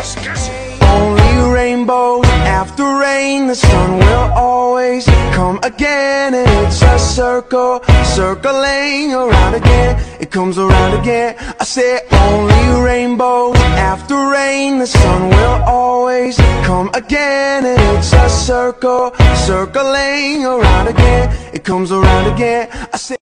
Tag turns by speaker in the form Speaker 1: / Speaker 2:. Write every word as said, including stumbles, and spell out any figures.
Speaker 1: Only rainbows after rain, the sun will always come again. And it's a circle, circling around again. It comes around again. I say only rainbows after rain, the sun will always come again. And it's a circle, circling around again. It comes around again. I say